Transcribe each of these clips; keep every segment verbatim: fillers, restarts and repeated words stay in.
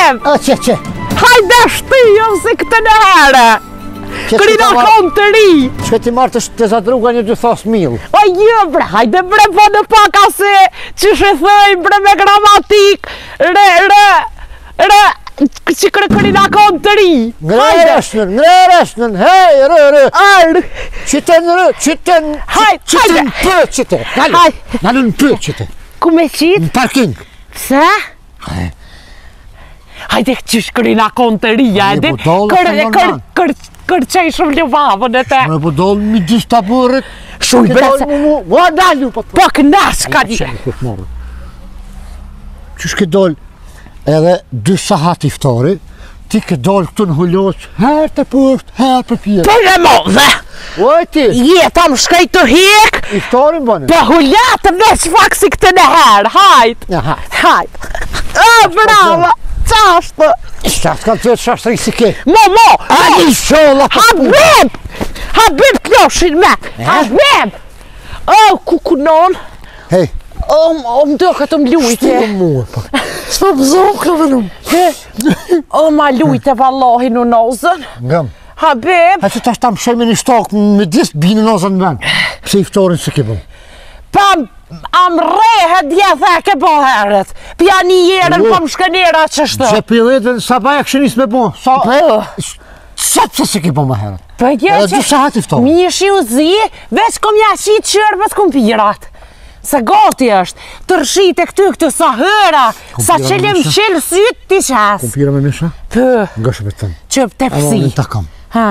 bem! A që që? Hajde shtijëm se këtë në herë! Krina kom të ri! Që ti marrë të zadruga një dy thos mil. O jë bre, hajde bre po në paka se që shë thëj bre me gramatik, re, re, re, që kërë krina kom të ri! Ngrereshnën, ngrereshnën, hej, rë, rë! Arë! Qëten rë, qëten, qëten për qëte! Hajde! Nalën për qëte! Ku me qitë? Në parking! Pse? Hajde që shkrina kom të rija, Një edhe budolë, kër, se kër, normal. kër, kër qej shumë ljubavën e te. Më po dollë mi gjithë të burët. Shumë bre se... Mu, mu, mu, a dalju, po të Po kënash ka një. qenë këtë morë. Qysh ke dollë edhe dy sahat iftori, ti ke dollë këtu në hulloq, herë të poshtë, herë për pjerë. Për e modhe! Oj ti, Jeta më shkaj të hek, iftorin bënë. për hullatë veç pak si këtë në herë, hajt! Ja, ha. Hajt! A, brava! Qashtë! Shtatë kanë të vetë shashtëri si ke. Mo, mo! A një sholla për Habib! Habib kloshin me! Habib! O, kukunon! Hej, O, o, më do këtë më lujtë! shtu mua, po. S'po pëzohë këve në. O, ma lujtë vallohi në nozën! Ngëm. Habib! A që tash ta më shemi një stokë me disë binë nozën në vend. Pse iftorin se ke bëm. Pa am rehe djethe e ke po herët. Pja një jerën Jo. pa më shkënira që shtë. Që piletën, sa baja kështë njës me bo. Sa, Po, sa pëse se ke bëm më herët. po gjë Edhe dy që sahat iftorin. mishi u zi, veç kom ja qit qërë kumpirat. Se gati është, të rshit e këty këtu sa hëra, sa Kumpira qelim me misha? qelë sytë ti qas. Kumpira me misha? Pë, Nga shëpet tënë. që të Ama pësi. unë të kam. Ha,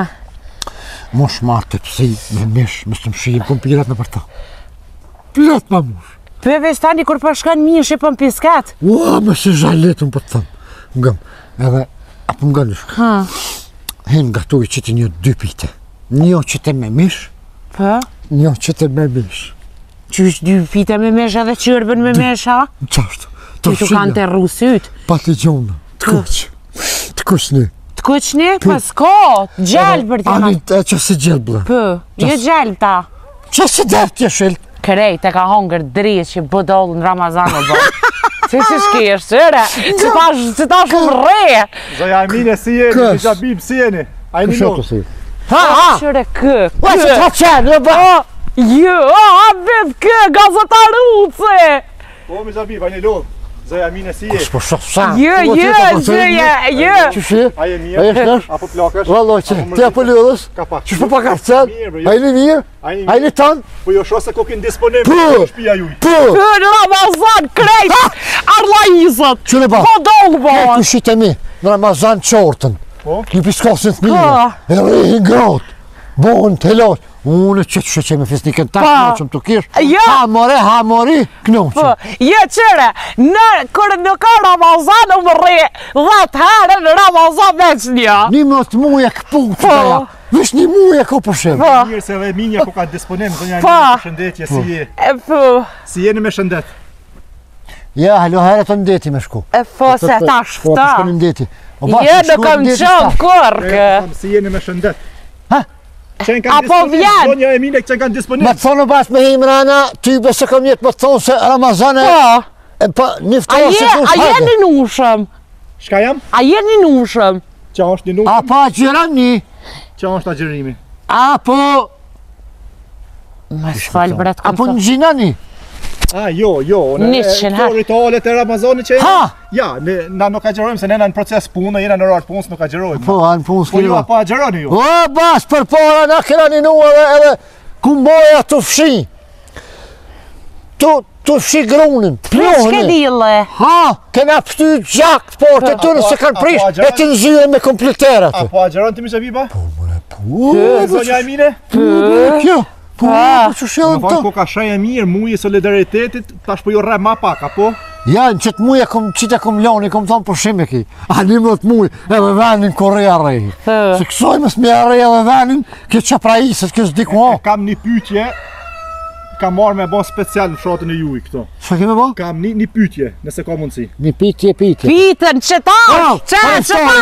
Mosh marë të pësi me mish, me së më shijim kumpirat në për ta. Plot ma mush. pë veç tani kur përshkan mishi për në piskat. Ua, me si zhaletën për të thëmë. Ngëm, edhe, apo nga nëshk. Ha, Hen nga tu i qëti një dy pite. Një qëte me mish, pë, një qëte me mish. qysh dy pite me mesha dhe qërbën me mesha? Në qashtu. Ti tu kanë të rrusyt. Pati gjonë, të kuq. Të kuq një. Të kuqni? Për s'ko, gjelë për t'jena. Ani e që si gjelë bla. Pë, një gjelë ta. Që si dhe tje shilë. Krejt e ka hongër dritë që bëdollë në Ramazan o bërë. Si si shkesh, qëre, që ta, që ta shumë re. Zoja Emine, si jeni? Kës. Një Gjabib, si jeni? A i një Kështë nuk? si. Ha, ha. Qëre kë, Ua, që kë. ta qenë, në ba. Jo, a vetë kë, gazetaruce. Po, mi Gjabib, a i një lodhë. Zoja Emine, si jeni? Kështë po shof sa. Jo, jo, zëja, jo. Që shi? A i e A mirë? jesh nësh? Apo plakësh? Valloj që, Apo ti apo lëdhës? Ka pak. Që shpo pa ka qëtë? Mirë, bro, A jo. i një mirë? A i A i një tanë? Po jo shosë se kokin disponim Po. në shpia juj. Po! Për Ramazan, krejt, arla izët. Që në ba? Bëdollë Ne bërë. kushit e mi, në Ramazan qortën. Po? Një piskosin të mirë. Po. E rihin gratë. Bohën të helosh. Unë që të shëqe me fisnikën ta, Po. knoqëm të kish. Jo. Ha more, ha mori, Po, knoqëm. jo qëre, në, kërë në ka Ramazan, u më re, dhëtë herë në Ramazan veç një. Një më të muja këpu që Po. të ja. Vish një muja ko përshem. Po, Mirë se dhe minja ko ka disponim, zonja Po. Emine, për shëndetje, si je? e po, Si jeni me shëndet? Ja, halo herë të ndeti me shku. e po se ta Po, shfta. shku në ndeti. O, Jo, bashkë, në shku kam ndeti qëmë s'ta. kërkë. E, Si jeni me shëndet? Ha? Qenë kanë Apo disponim, vjen? zonja Emine, qenë kanë disponim. Me të thonë bashkë me himrana, ty besë kam jetë me të thonë se Ramazan e... Po, E pa, a niftoa se je, thonë a je hajde. një nushëm? Shka jam? A je një nushëm? Qa është një nuk? A pa gjiran një? Qa është agjerimi? A po... Me shfal bret A po këmë në gjina një? A, jo, jo, në Nisqen, e, ha? këto ritualet e Ramazanit që Ha! Ja, ne, na nuk agjerojmë se ne na në proces punë, jena në rarë punës, nuk agjerojmë. Po, anë punë Po s'kini jo, ba. po agjeroni ju. O, bas, për para na kena një nua edhe, edhe kumboja të fshi. Të, të fshi grunin, Shke plohën. dile? Ha, kena pështy gjak të portë të tërë Apo- se kanë apo prish, agjeron- e të nëzire me kompleterat. A, po agjeron të mi Gjabiba? Po, po, Zonja Emine? kjo, po, po, që Në shjelën fakt të. ko ka shaj e mirë, muji solidaritetit, tash po jo rre ma pak, apo? Ja, në qëtë muja, kom, qita kom loni, kom thonë për shime ki. A një më të muj, edhe venin kore arreji. Po. Se kësoj mësë me arrej edhe venin, kjo që prajisët, kjo s'di ku E ha. kam një pytje, kam marrë me bo special në fshatën e juj këto. Që kime bo? Kam një, një pytje, nëse ka mundësi. Një pitje, pitje. Pitën, që ta, që, që ta,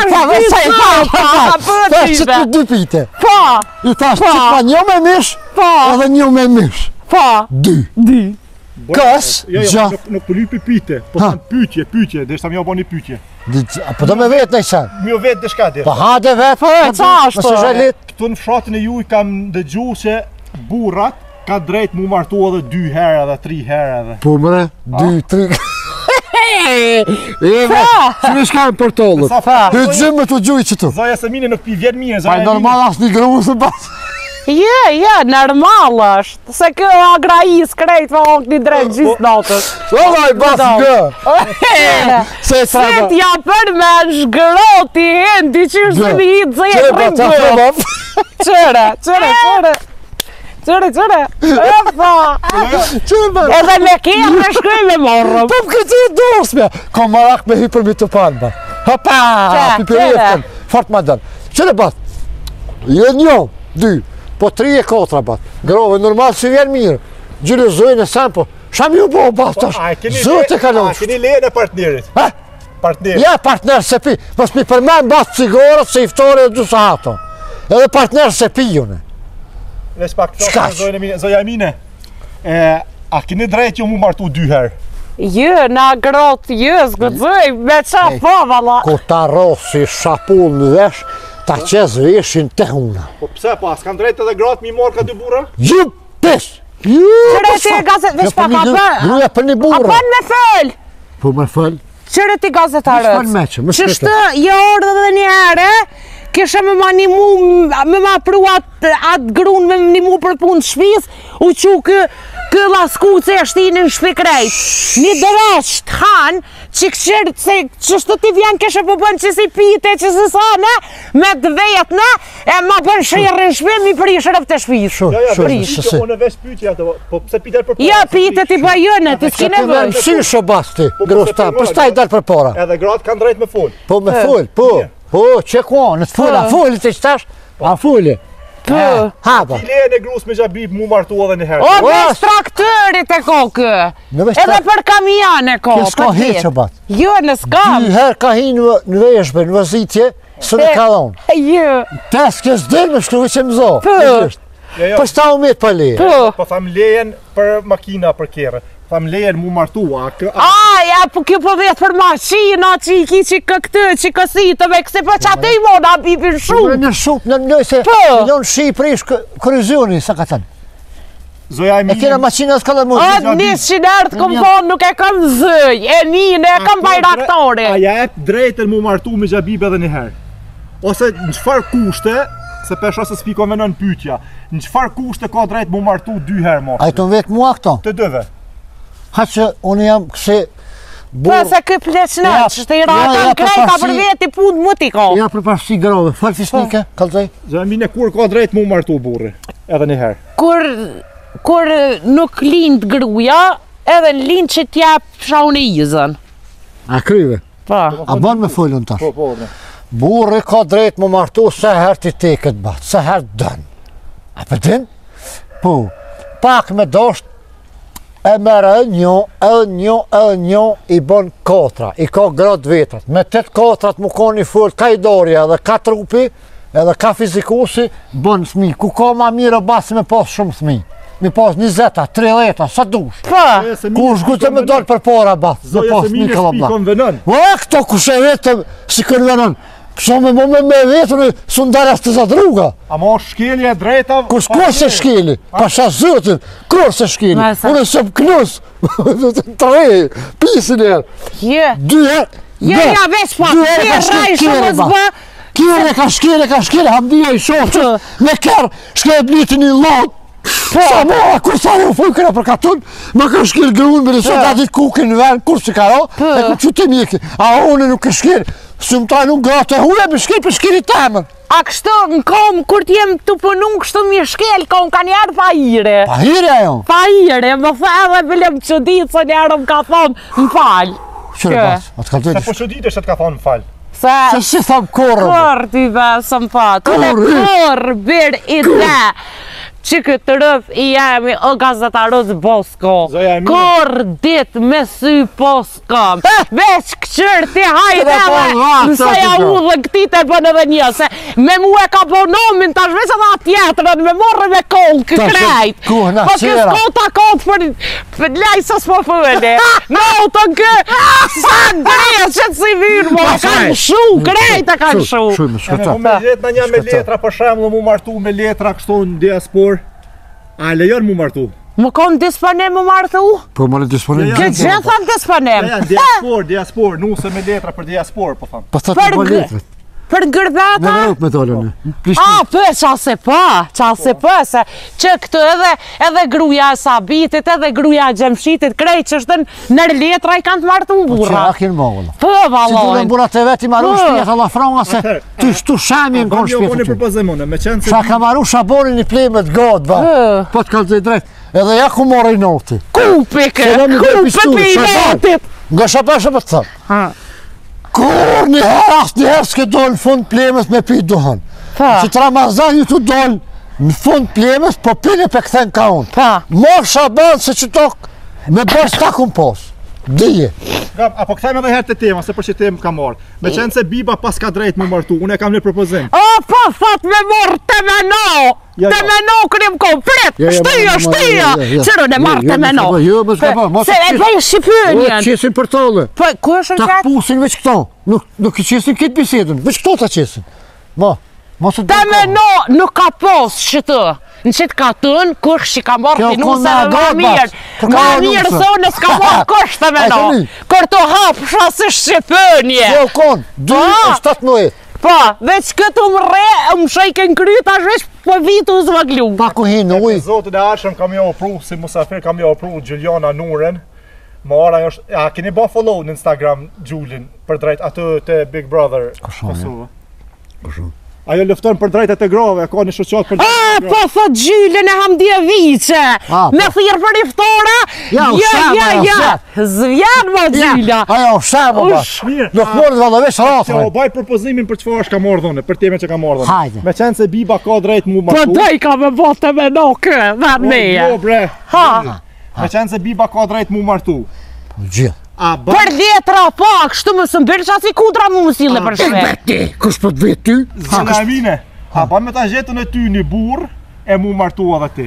që të dy pite. Po, I thash Po. që pa një me mish, po, edhe një me mish. po, Dy. di. Kës, Jo, jo, gja. nuk, nuk po lypi pyetje, po Ha. thënë pyetje, pyetje, dhe shta më bani pyetje. Po do me vetë në sen. Mjo vetë diçka dhe. Po hade vetë. Po e qa ashtu? Mësë zhelit. Këtu në fshatin e juj kam dëgju se burrat ka drejt mu martu edhe dy herë edhe tri herë edhe. Po mre, dy, tri. E me, që në shkajnë për tollët. Sa fa? Hytë gjimë me të gjujë që tu. Zoja se mine nuk pi vjen mirë, Pa zoja e normal asë një gru se pas. Je, je, normal është. Se kjo agrais krejt pa ok një drejt gjithë natës. O vaj, bas gë. Se e Se traba. t'ja për me shgroti hendi që është një hitë zë e Qëre pa të rëngë. frëma. Qëre, qëre, qëre. Qëre, qëre. E fa. Qëre pa. Edhe me kje me shkrej me morëm. Po më këtë e dorsme. Ka marak me hyper mi të palma. Hopa, Qa, pipereftën. Fort ma dënë. Qëre bat? Je një, dy, po tri e kotra bat. Grove, normal si vjen mirë. Gjyre zojnë e sen, po. Sham ju bo, bat, tash. A keni Zot e a kalon. keni lejen e partnerit? Ha? Partner. Ja, partner se pi. Mos mi përmen bat cigorët se iftore e du sa hato. Edhe partner se pi june. Veç pak të Shkaq. zoja mine, zoja mine. E, a keni drejt ju mu martu dy herë? Jë, na grotë, jë, zgëdzëj, me qa Ej. po, vala. Ko ta rosi shapull në vesh, ta qez veshin te huna. Po pse po, s'kan drejt edhe gratë mi marrë ka dy burra? Ju pes! Ju Qëre ti pes! gazet, veç pak a për. Gruja për një A burra. për me fëll. Po me fëll. Qëre ti gazetarët. Më shpon meqe, më Që shpete. shtë, je orë dhe një herë, kisha me ma një mu, me ma pru atë at grun me një mu për punë të shpis, u që kë, kë laskuce e shtinin shpi krejt. Një dreq të hanë, që këshirë, se që shtë ti vjen kisha po bën që si pite, që si sa ne, me dvejet ne, e ma bën shirë në shpi, mi prish rëf të shpis. Shumë, Jo, jo, shumë, veç se pyetje, se. unë veç pyetje ato, po pse pite për para? Ja, se pite pyetje. ti bajëne, ti s'ki Se të me nevoj. mësy shobasti, Po, po, grostan, se për staj përmora, dal për para. Edhe gratë kanë drejt me fol. Po me Po. full, po. Po, që ku, në të full, a Po. fulli të qëtash, a fulli. Po. Haba. Ti lejen e grus me gjabib mu martu edhe një herë. O, O, veç traktërit e kokë. Në veç Edhe trak- për kamion e ko. Kjo s'ka për hiç dit. o bat. Jo, në skam. Dy herë ka hi në në veshbe, në vëzitje, së në E. kalon. Jo. Tes kësë dhe me shkruve që më zo. Po. Jo, jo, Po s'ta u met për leje. Po. po tham lejen për makina për kere. Tham lejen mu martu, a kë... a- A, ja, po kjo po vetë për mashina, që i ki që kë këtë, që kësitë, me kësi, po që atë i mona bipin Në shumë. në shumë, në në se Po. milion Shqipëri shkë korizioni, sa ka thënë. Zoja e E kena mine... maqina s'ka dhe mu. A, njës që nërtë kom thonë nuk e kam zëj, e njën e kam bajraktore. A ja e drejtën mu martu me gjabib edhe një herë. Ose në qëfar kushte, se pesha se s'pi konvenon pyetja, në qëfar kushte ka drejt mu martu dy herë mo? A i të vetë mua këto. Të dëve. Ha që unë jam këse Po burë. se kë pleçnet, Ja, që të i ja, ja, rakan po krejta pasi- për veti punë më t'i ka. Ja për pashti grove, falë fisnike, kalzaj. Zoja e mine kur ka drejt mu martu burri? Edhe një herë. Kur, kur nuk lind gruja, edhe lind që t'jap shaun e izën. A kryve. Po. A ban me folën tash. Po, po, ne. Burri ka drejt më martu se herë ti teket batë, se herë dënë. A për din? Po, pak me dosht, e merë e një, e një, e një, i bon kotra, i ka gratë vetrat. Me tëtë kotrat mu ka një full, ka i dorja edhe ka trupi, edhe ka fizikusi, bon thmi. Ku ka ma mirë basi me pas shumë thmi. Mi pas njëzeta, tridheta, sa dush. Po. Zoja se mine Ku s'pi shkute me konvenon. dollë për para bath, me Zoja pas se një mine s'pi kalabla. konvenon. O, këto ku shë vetëm, si konvenon. Këso me më me me vetën, su ndarës të za druga. A ma shkelje e drejta... Kus kur se shkeli, pasha zëtin, kur se shkeli. Ma sa- Unë sëm knus, tre, pisin e herë. Je. Dy herë. Je, dhe, ja, veç pa, dy ti herë ka raj shkeli shumë kjere, ba. zbë. Kjere ka shkeli, ka shkeli, hamdia i shoqë, me kërë, shkeli blitin i lot. Sa mora, kur sa në fuj këra për katun, ma ka shkeli grunë, me nëse da ditë kukin në vend, kur si ka ro, e ku që ti mjeki. A unë nuk e shkeli, së më tajnë unë gratë e hule, me shkeli për shkeli temën. A kështu në kom, kur t'jem të punu, kështu mi shkel, kom ka njerë pa ire. Pa hirja jo. Pa ire, më fa edhe bëllëm që ditë, se njerë më ka thonë, më falë. Qëre Kë. pas, atë ka të Se po që ditë është të ka thonë më falë. Se, Se si thamë korë. kur t'i besëm pa, të në Kur, i? kur, bir i dhe. që këtë rëth i jemi o gazetarës Bosko. Zoja Emine. Kor dit me sy Bosko. Veç këqër ti hajde edhe nëse ja u dhe këti të bën edhe një. Se me mu e ka bo nomin tash veç edhe atjetërën me morë me kohë kë krejt. Kuhna Po qera. kësë kohë ta kohët për për laj së s'po fële. No të kë sa drejës që të si vyrë mo. Kanë shu, krejt e kanë shu. Shumë, Unë shkëta. me gjetë në një me letra, për shembull mu martu me letra kështu në diaspor. A lejon mu martu? Më konë disponim më martu? Po më në disponim. Ja, Këtë gjithë thamë disponim. Ja, diaspor, diaspor, nuse me letra për diaspor, po thamë. Po thot Për më gë- letrit. Për Në gërdata? Evropë me dolën. A, për qa se pa, qa se pa, se që këtë edhe, edhe gruja e Sabitit, edhe gruja e Gjemshitit, krejt që është në letra i kanë të martu Që burra. a kinë mogëllë. Po, Si duhen valojnë. burat e veti maru Po. shpijet Allah franga se Atëherë, ty shtu shamin Ban konë jo, unë shpijet e ty. propozoj unë, me qenë se Qa ka maru shabonin i plemet god, ba. Po. Po të kalzoj drejt. Edhe ja ku mori noti. Kupi kë, Se në mi dhe kupi pistu, për i shaban. vetit. Nga shabashe për të thëmë. Ha, Kur një herë asë një herë s'ke dollë në fund plemës me pi duhan. pa, Që të Ramazan ju të dollë në fund plemës, po pile pe këthen ka unë. pa. Mor shaban se që tokë me bërë s'ka kun posë. Dije. Gam, apo kthejmë edhe herë të tema, se për që temë ka marrë. Me qenë se Biba pas ka drejt mu martu, unë e kam një propozim. O, po, thot me morë të meno, Ja, të ja. meno kërëm komplet, Ja, ja, shtyja, ma, ma, shtyja, ja, ja, ja. qërën e marë Jo, të jo, meno. mos ka po, jo, mos ka po, mos Se e e qis- bëj O, Shqipënjen. qesin për tolle. Po, ku është në Ta qatë? pusin veç këto. Nuk, nuk i qesin këtë bisedën, veç këto ta qesin. Ma, mos e Të meno nuk ka pos që të. Në qitë ka tënë, kush që ka marë Kjo të kon nuse me dhe ma agat, mirë. bas. Kur ka Ma marrë mirë nuse. thonë s'ka marë kush të meno. Ai, tani. Kër të hapë shasë Shqipënje. Jo kon, dy Po. e shtatë muaj. Po, veç këtë më re, më shajken kry, ta veç po vitu zë glu. Pa ku hinë Me uj. Zotin e arshëm kam jo opru, si musafir kam jo opru Gjuliana Nuren. Mara është, a keni ba follow në Instagram Gjulin për drejt atë të Big Brother Kosovë? Ajo lufton për drejtat e grave, ka një shoqat për A, drejtat e po grave. thot Gjyllën e Hamdia Vice, A, po. me thirë për iftore, Ja, u ja, shema, ja, ja, ja, zvjan ma Gjylla. Ajo, shemë, ba. Ush, Mirë, Nuk a- morë dhe valla veç Që o rathme. baj propozimin për çfarë është ka marrë dhone, për temen që ka marrë dhone. Hajde. Me qenë se Biba ka drejt mu Po martu. doj ka me bote me nokë, dhe Jo, neja. bre. Ha, Me qenë se Biba ka drejt mu martu. Gjithë. A baj për letra pa, kështu më së mbërë që asi kudra mu më sile për shpe. Ti, kush po të vetë ty? Ha, Zëna kush- Emine, a ba me ta gjetën e ty një burr e mu martu edhe ti.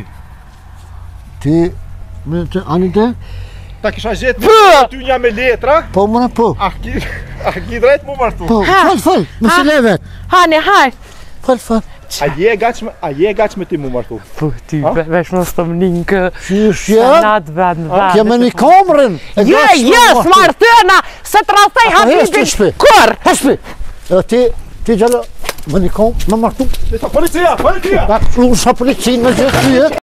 Ti, me të ani te? Ta kisha gjetë Pë! një e ty një me letra, Po më në po. a ki, a ki drejt mu martu. Po, Ha. fal, fal, më se le vetë. Hane, haj. Fal, fal. A je gaq me, a je gaq me ti mu martu. Po ti, Ha? vesh më së të mninë kë Qysh jë? sanat vend vend. Kje me një kamrën. e Je, gash je, të martu. smartëna, se të rastaj Apo hes të habitin. shpi. Kur? Heshpi. E ti, ti gjallë, më një kamë, më martu. Leta, policia, policia! Ta unë sa policinë me gjithë ty, e?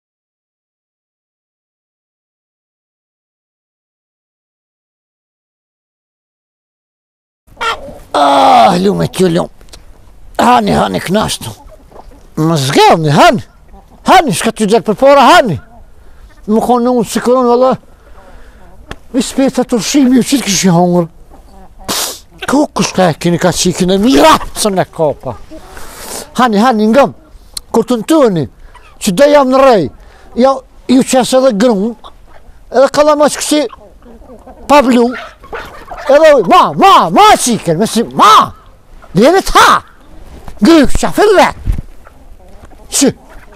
Ah, lume kjo lume. Hani, hani knashtu. Më zgjavni, hani. Hani, shka ty gjellë për para, hani. Më konë në unë si kërën, valla. Mi speta të rshimi, ju qitë kështë i hongër. Ku kështë e kini ka qikin e mira, së në kopa. Hani, hani, ngëm. Kur të në tëni, që dhe jam në rej, ja, ju qesë edhe grunë, edhe kalla ma që kështë pablu, edhe uj, ma, ma, ma qiken, me si, ma, dhjene ta, ngëm, qafir vetë. Që?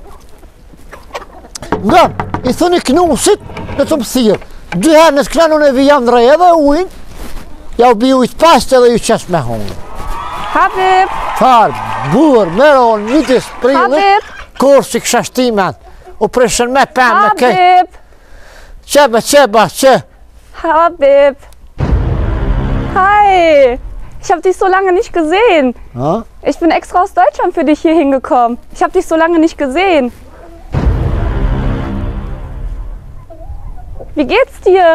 Ngëm, i thëni knusit, në të më thirë, dy herë në të klanun e vijam në rej edhe ujnë, ja u bi ujtë pastë edhe ju qesë me hongë. Habib, Farë, burë, meron, mitis, prillit, Habib, kur si kësha shtimen, u prishën me pen, me kej, Habib, qebe, qeba, që, Habib. Hi, ich habe dich so lange nicht gesehen. ha? Ich bin extra aus Deutschland für dich hier hingekommen. Ich habe dich so lange nicht gesehen. Wie geht's dir?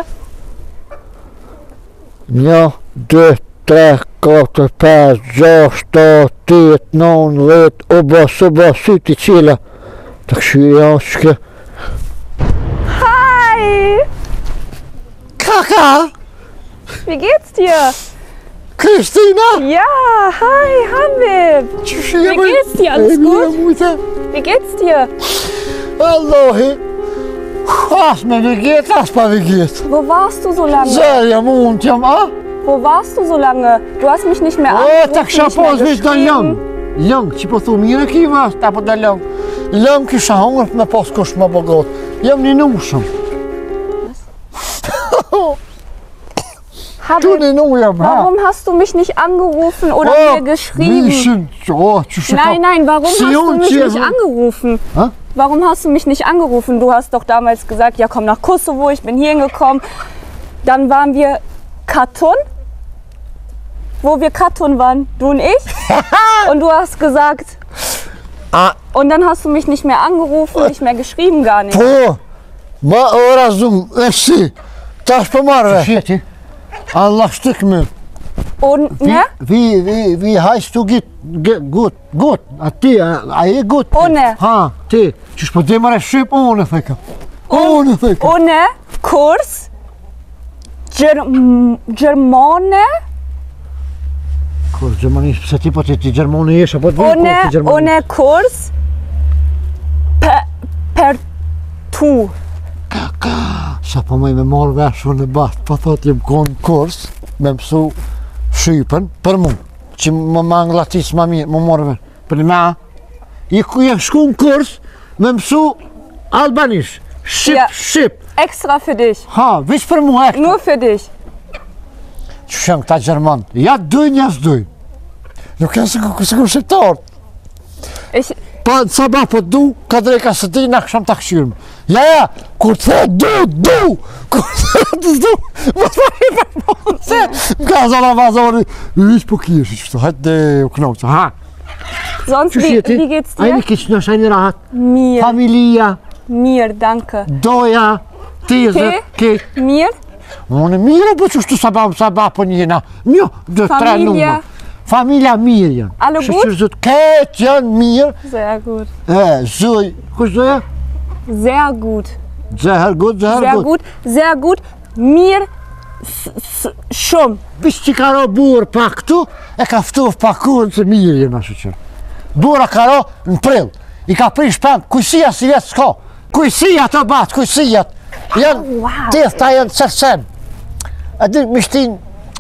Një, dy, tre, katër, pesë, gjashtë, shtatë, tetë, nëntë, dhjetë, o bas, o bas, syti qila. Të këshyja, shke. Hi, Kaka, wie geht's dir? Kristina, Ja, hi, Habib. që shje Wie geht's dir? Alles gut? Wie geht's dir? Wallahi. As me veget, as pa veget. Wo warst du so lange? Zerja mund jam, ah? Wo warst du so lange? Du hast mich nicht mehr O, angerufen, ta kisha nicht mehr pas veç në lëng. geschrieben. Lëng, që po thu mire ki vas, ta po të lëng. Lëng kisha hongër me pas kush më bogot. Jam një nushëm. Habe, Tu një nu jam, ha? warum hast du mich nicht angerufen oder mir geschrieben? Nishën, oh, që shë Nein, nein, warum hast du mich që nicht angerufen? Hä? Warum hast du mich nicht angerufen? Du hast doch damals gesagt, ja komm nach Kosovo, ich bin hier hingekommen. Dann waren wir Katun, wo wir Katun waren, du und ich. Und du hast gesagt, Ah. und dann hast du mich nicht mehr angerufen, nicht mehr geschrieben, gar nicht. Po, ma ora zum, e si, tash për marrë. Sheti, Allah shtyk me. Und, Vi, ne? vi, vi, vi hajs tu git, gut, gut, a ti, a, a e gut. Une. Ha, ti, që shpo dhe mare shqip, unë theka. Unë theka. Ohne Kurs Germ Germane, Kur Gjermanisht, pëse ti po ti ti Gjermoni jesh, apo të vjen ohne, kur ti Gjermani. ohne Kurs per, per tu. Sa po mëj me marrë vesh unë e batë, po thot jem konë kurs, me mësu Shqipën, për mu, që më mangë latis ma mirë, më marrë vesh. Për me, i ku jem shku në kurs, me mësu Albanisht, Shqip, Ja. Shqip. Extra für dich. Ha, vish për mu hekta. Nur für dich. Që shenë këta Gjerman, ja dujnë, jas dujnë. Nuk e se ku se ku shqiptarë. Ich, Pa në sabah po du, ka drejka së ti, na kësham të këshyrëm. Ja, ja, kur të thot du, du! Kur të thot du, më të fari për mund se, m'ka zona vazori, ish po kish, qështu, hajtë dhe u knoqë, ha. sonst, Që wie, shjeti? wie geht's Ajni dir? kish nësh, ajni rahat. Mir, Familia, mir, danke. doja, tizë, Ti? ke. Mir, Unë mirë, po qështu sabah, sabah po njëna. Një, dhe tre Familia? numër. Familia mirë janë. Alle gut? Shqyrëzut, ketë janë mirë. sehr gut. E, zëj, kush doja? Sehr gut. Zëher gut, zëher Sehr gut. gut, sehr gut. Mir s- s- shumë. Bish që ka ro burë pa këtu, e ka ftu pakuën se mirë jenë ashtu qërë. Bura ka ro në prill, i ka prish pëmë, kujësia si vjetë s'ka. Kujësia të batë, kujësijat. Janë, wow. tithë ta janë cërsen. E di mishtin,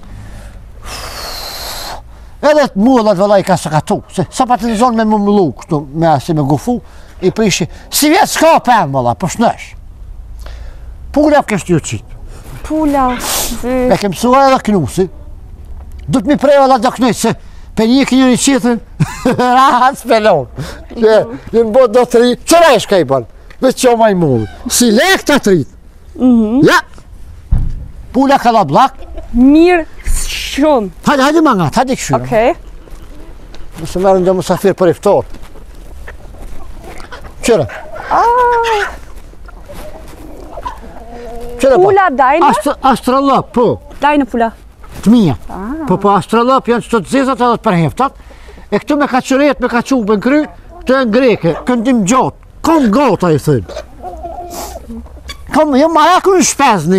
edhe të mullat vëllaj ka së ka tu, se sa pa të nizon me më mëllu këtu, me asi me gufu, i prishi, si vjetë s'ka pëmë vëlla, po shnesh. Pura kështë ju qitë. Pula, süß. E kem mësua edhe knusi. Du të mi prej edhe do knujtë se për një kënjë një qitën, rahat s'pelon. Që në bot do të rritë, qëra e shka i banë, veç që ma i mullë. Si lek të të rritë. Ja, pula ka da blak, Mir shumë. hajde, hajde mangat, hajde këshyra. Okay. Nëse merën dhe musafir për iftar. Qëra. Qëra pa. Pula deine? Astro, astrolog, po. Deine Pula. Të mija. Po po astrolop janë qëto të zezat edhe të përheftat. E këtu me ka qëret, me ka qubën kry, të e në greke, këndim gjatë. Kom gata i thënë. Kom, jo ma jaku në shpezni.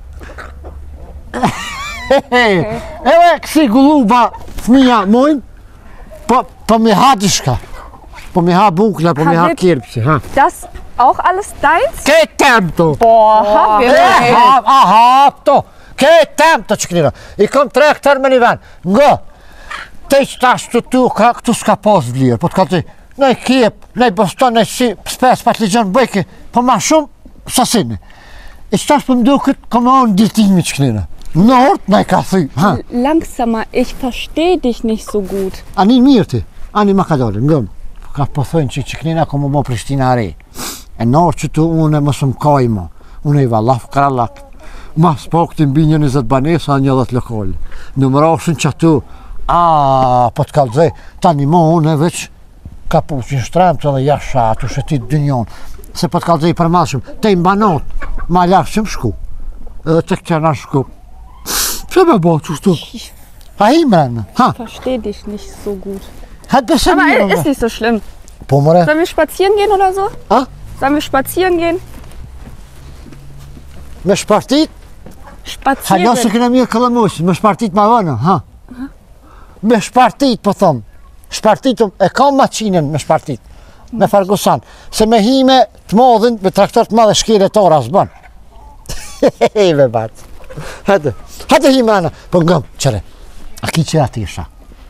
Ewe kësi gulluba fëmija mojnë, po, po me ha dishka. Po me ha bukla, po me ha Habib. kirpsi, ha. Das auch alles deins? Ke tem to. Boah, E, wirklich. ha, aha, to. Ke tem të që kënira. I kom tre këtër me një ven. Nga, te që tash të tu, ka, këtu s'ka pas vlirë. Po të ka të në i kjep, në i boston, në i si, spes, pat ligjon bëjke, po ma shumë, sasini. I që tash për mdu këtë, kom anë diltimi që kënira. Në orët, në i ka thuj, ha. Langsamer, ich verstehe dich nicht so gut. Ani mirë ti, ani ma ka dole, ngëm. Ka po thënë që që kënina kom më bo Prishtina re. E në orë që tu une më së më kaj ma. Une i valaf krallak. Ma s'po këti mbi një njëzet banesa, një dhët lokali. Në më rashën që atu, a, po të kalëzej, tani mo une veç ka puqin shtremt edhe jasha, atu shetit dynjon. Se po të kalëzej për madhëshëm, te i mbanot, ma larë që më shku. Edhe të këtë në shku. Që me bo që shtu? Ha i mrenë, ha, Ich verstehe dich nicht so gut. hat besë Aber mirë. ist nicht so schlimm. Po mëre, Sollen wir spazieren gehen oder so? Ah? Sollen wir spazieren gehen? me shpartit, halo se Spazieren. këna mirë këllëmusin, me shpartit ma vënë, ha. Me shpartit, po thomë, shpartit, e kam maqinën me shpartit. Me Ferguson. Se me hime të modhin, me traktor të madhe shkele të ora s'ban. Hejve bat. Hajde, hajde hime ana. Po ngëm, qëre. A ki qëra ti isha?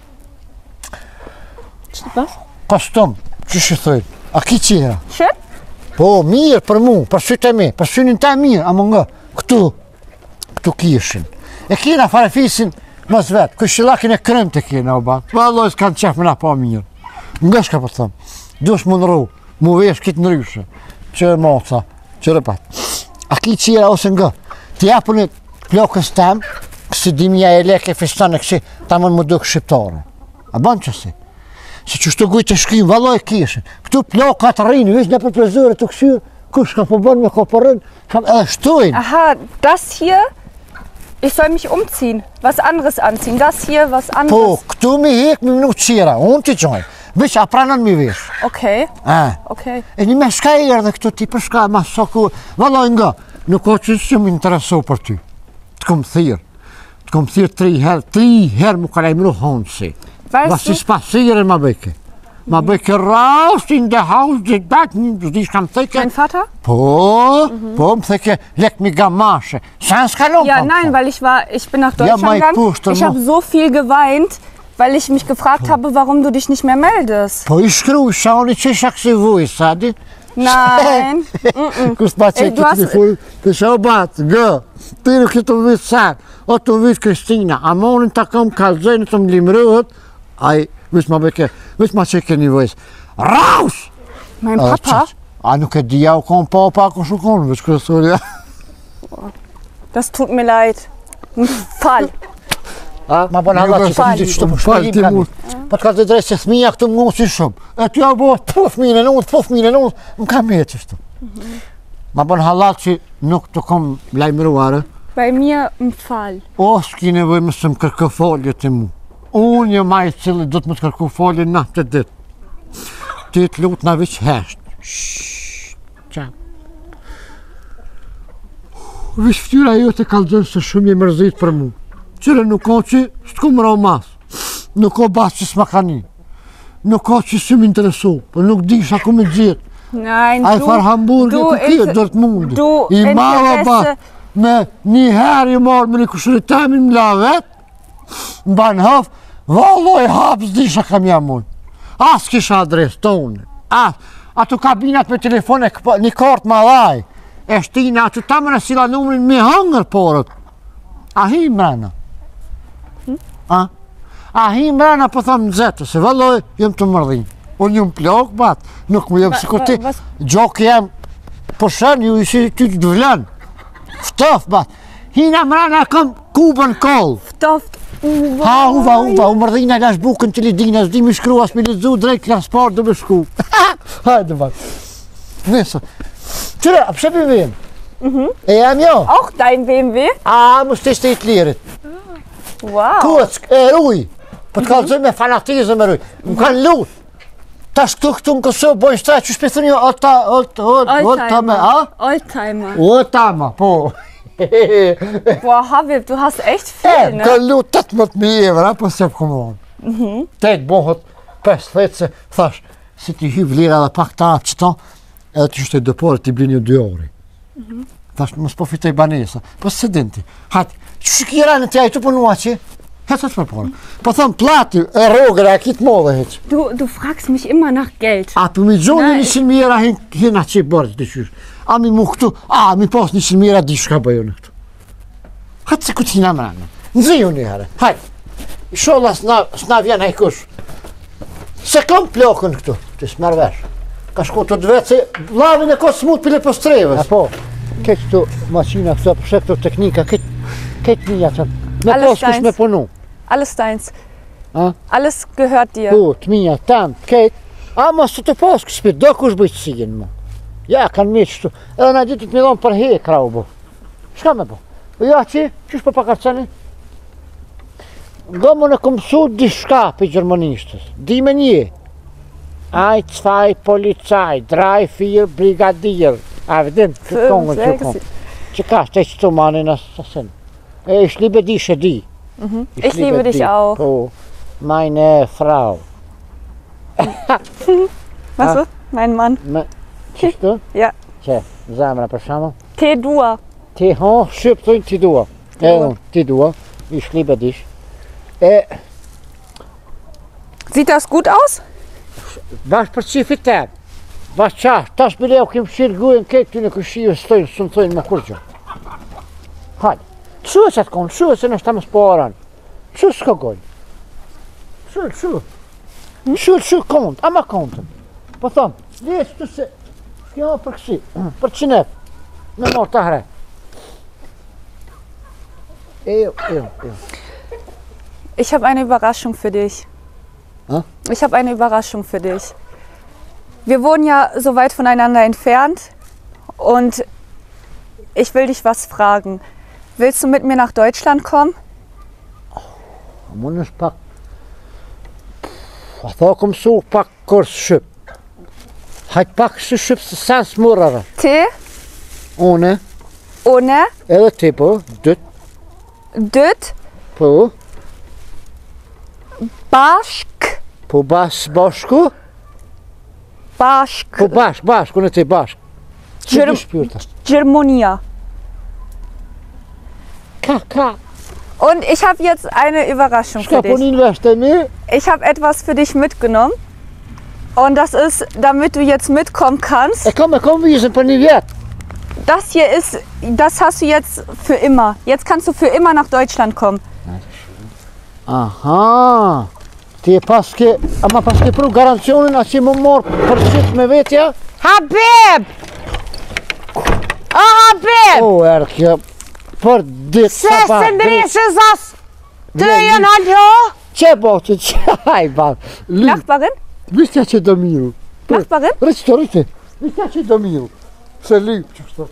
Was? Kostum, që shi thujnë. A ki qëra? Schön? Po, mirë për mu, për sytë e mi, për synin ta mirë, a më nga, këtu, këtu kishin. E kina farefisin mos vetë, këshillakin e krem të kina, o ba. Valloj s'kanë qef me na pa mirë. Nga shka për thëmë, dush më nërru, mu vesh kitë nëryshe, që moca, që rëpat. A ki qira ose nga, të japën e plokës tem, kësi dimja e leke fistane kësi, ta më në më dukë shqiptare. A banë qësi? Se që shtu gujtë të shkrim, valloj kishin. Këtu plokat rinë, vish në për prezure të këshyrë, kush ka po bënë me kopërën, kam edhe shtojnë. Aha, das hier, ich soll mich umziehen, was anderes anziehen. Das hier, was Po, anderes. këtu mi hek mi minu qira, unë t'i qojnë. Vish, a pranën mi vish. Okay, A, okay. e një me shka e erdhe këtu ti për shka ma soku, valloj nga, nuk o që që më intereso për ty. Të kom thirë, të kom thirë tri herë, tri herë mu ka lejmru honësi. Weißt Vasi du, spasire ma bëjke. Ma bëjke raus in the house, gjithë batë, një zdi shkam theke. mein Vater? Po, po, më theke, lek mi gamashe. Sa s'ka lom Ja, nein, weil ich war, ich bin nach Deutschland mein gegangen. Puster, Ich mo. habe so viel geweint, weil ich mich gefragt habe, warum du dich nicht mehr meldest. Po i shkru, sa oni që shak si vuj, sadi? Nein. Kus pa që E, du këtë hast- një full, të shau batë, gë, ti nuk këtë vitë sarë, o të vitë Kristina, a monin të kam kalzojnë të më limrëhet, aj, vësh ma beke, vësh ma që ke një vojës, raus! Mein A, Papa, qas- A nuk e dhja u kom pa, pa ku shukon, vësh kërësorja. das tut mir leid. Ein Fall. A, ma bënë Allah që të Fal. një që të më Fal, shpëllim ti kami. mu. Po të ka të drejtë se thmija këtu më ngosin shumë. E ty a bo, po thmine në unë, po thmine në unë, më kam e qështu. Ma bënë halal që nuk të kom lajmëruare, Bei mir ein Fall. o s'ki nevoj më së më kërkë folje të mu. Unë një maj cili do të më të kërku folje në të ditë. Ti të lutë në vëqë heshtë. Shhh, qa. Vëqë ftyra jo të kalëzën se shumë je mërzit për mu. Qëre nuk o që s'ku më rao mas. Nuk o basë që s'ma ka një. Nuk o që s'u më interesu, për nuk di sh'a ku me gjithë. Nein, Ai du, far hamburger du ku kjo, inter- Dortmundi. du I mava Interesse- ba, me një herë i marrë me një kushëritamin më la vetë, më banë hëfë, valloj hapë s'di sh'a kam jam unë. As kisha adres tonë, as, ato kabinat me telefone, këpa- një kartë ma dhaj, e shtina, ato ta më në sila numrin me hëngër porët. A hi mrena? A? A hi mrena po thamë në zetë, se valloj, jem të mërdhin. Unë jam plok, bat, nuk më jem si kur ti, va- vas- gjokë jem, po shën, ju isi ty të vlen. Ftof, bat. Hina mrena kam kubën kollë. Stoft. Uwe. Ha, uva, uva, u mërdhina lash bukën të lidina, s'di mi shkru, as mi lidzu, drejt klas par do me shku. Hajde, bat. Nësë. Qëre, a pse për vim? E jam jo? Auch dein B M W? A, më shtesh të i të lirit. Wow. Kuëck, e ruj. Po të kalëzën me fanatizëm e ruj. Më kanë lutë. Tash këtu këtu në Kosovë bojnë shtra që shpethën jo, ota, ota, ota, ota me, a? Oldtimer. Ota ma, po. Boah, Habib, du hast echt E, viel, më ne? kanë lutë tetëmbëdhjetë mijë evra, po se për komonë. Tek bohët pesëdhjetë se, thash, si ti hyb lira dhe pak ta atë qëto, edhe ti shte dëpore ti blini dy ori. Thash, mos po fitoj banesa, po se dinti. Hajtë, që shikira në tja i të punua që? Hecë të përpore. Po thëmë plati, e rogër, e kitë modhe heqë. Du, du fragst mich immer nach Geld. A për mi gjonë Nei. një qinë mira hina që i bërë të qysh. A mi mu këtu, a mi pas një qinë mira di shka bëjo në këtu. Hajtë se këtë hina mërënë. Nëziju një herë, hajtë. Sholla s'na, s'na vjen hajkush. Se kam plokën këtu, të s'merë vesh. Ka shku të dvetë se lavin e ka smut pile për strevës. A po, këtë këtu maqina këtu, për shek këtu teknika, këtë, këtë një jatën. Me Alles pas kush deins. me punu. Alles deins. A? Alles gehört dir. Po, të minja, tam, këtë. A mos të të pas këspi, do kush bëjtë sigin mu. Ja, kanë mi qështu. Edhe na ditit me dhonë për hekra u bo. Shka me bo? Po ja që, qysh për pakarceni? Nga më në kom su di shka për gjermanishtës. Di me një. Aj, zwei, policaj, drei, vier, brigadier. A vëdin, këtë Fünf, kongën që sechs. kom. Që ka, të që të manin asasin. E, ich liebe dich, di. Ich liebe dich auch. Po, meine Frau. Was? Ah. du? mein Mann. Me, qështu? Ja. Që, zemra për shembull. Te dua. Ti ha, shqiptojnë ti dua. E unë, ti dua. I shlibe dish. E, Sieht das gut aus? bash për qifit te. Bash qash, tash bile u kem shirë gujën këtë ty në këshiju stojnë, së më thojnë me kur gjë. Hajde. Qëve që të konë, qëve që nështë ta më s'poran. Qëve s'ka gojnë. Qëve, qëve. Qëve, qëve kontë, ama kontën. Po thomë, dhe që të se, s'kema për kësi, për qinep. Me morë të hre. Ejo, ejo, ejo. Ich habe eine Überraschung für dich. Hä? Ich habe eine Überraschung für dich. Wir wohnen ja so weit voneinander entfernt und ich will dich was fragen. Willst du mit mir nach Deutschland kommen? Mund është pak... A tha kom su pak kërës shqip. Hajt pak së shqip së sens mërara. Te, Une, ohne, edhe ti po, dyt, düt, po, bashk, po bas bashku, bashk, po bashk, bashk, unë e ti bashk. Që Gjerm- di shpyrta? Germonia. Ka, ka, Und ich habe jetzt eine Überraschung shka für dich. punin veshte mi, Ich habe etwas für dich mitgenommen. Und das ist, damit du jetzt mitkommen kannst. e kom e kom vizën për një vjet. Das hier ist, das hast du jetzt für immer. Jetzt kannst du für immer nach Deutschland kommen. Aha, ti e paske, ama paske pru garancionin a që më morë për qit me vetja? Habib! O Habib! O, erë kjo, për ditë Se sa pa. se ndreshës as të Vjen, jënë alo? Që bo që që, haj ba, lyp, Nachbarin? vistja që do miru. Nachbarin? Rëqto, rëqte, vistja që do miru. Se lyp që kështu.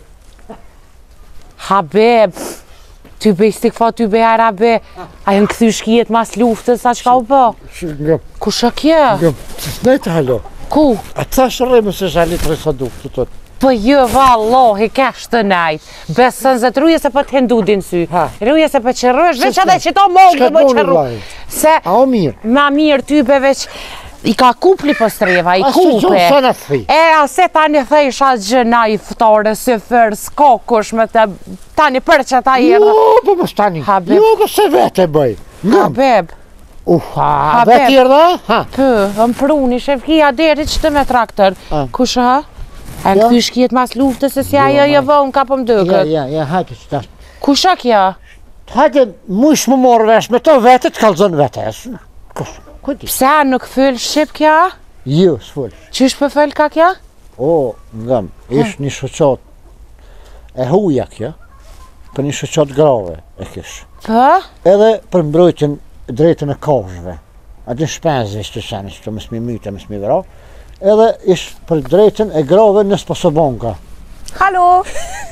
Habib, ty bëj stikfa, ty bëj arabe. A jënë këthy shkijet mas luftës, sa qka u bë? Që nga, Ku shë kje? nga, që snejtë halo. Ku? A të thash rëmë se shalit rësa duk, të tot. Po jë, vallohi, kesh të najt. Besën zë të ruje se për të hendu din sy. Ha. Ruje se për që rësh, veç s'ka- edhe që to mongë s'ka të më boni qërru. vlajt. Se, A o mirë. ma mirë ty be veç, i ka kupli për streva, i A së gjumë kupe. sa në të thuj. E, a se tani thejsha gjëna i ftore, si fërë, s'ka kush me të, tani për që ta jena. Jo, po më stani. Habib. Jo, po se vete bëj. Nga, Habib, uha, Habib. dhe tjerë dhe? Ha. pë, më pruni, shefkia deri që të me traktor. A. Kush ha? E në Ja. këthy shkijet mas luftës, se si ajo Jo, jë vënë ka për më Ja, dëkët. ja, ja, hajte që tash. Kush ha kja? Hajde, mush më morë vesh me to vete, të kalzon vete. esë. Kush, ku di? Pse nuk fyll shqip kja? Jo, s'full. Qysh për fyll ka kja? O, ngam, ish një shoqat e huja kjo, për një shoqat grave e kish. Pë? Edhe për mbrojtjen drejtën e kafshëve. A din shpenzë ishte shani, që të mësë mi myte, mësë mi vra. Edhe ish për drejtën e grave në Sposobonka. Hallo.